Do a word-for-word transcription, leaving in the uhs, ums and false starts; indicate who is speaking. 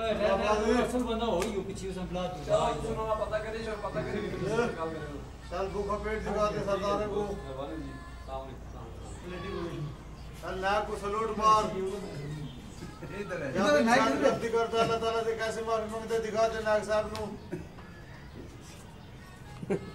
Speaker 1: असल बंदा हो ही पीछे से बुला दो
Speaker 2: चलो सुनो ना पता करिए सर पता करिए कल करेंगे
Speaker 3: चल भूखा पेट दिखा दे सरदार को
Speaker 2: मेहरबानी जी
Speaker 3: चल ना को सलूट मार
Speaker 4: इधर है
Speaker 3: इधर नाइक गलती करता अल्लाह ताला से कैसे माफी मांगते दिखा दे नाग साहब नु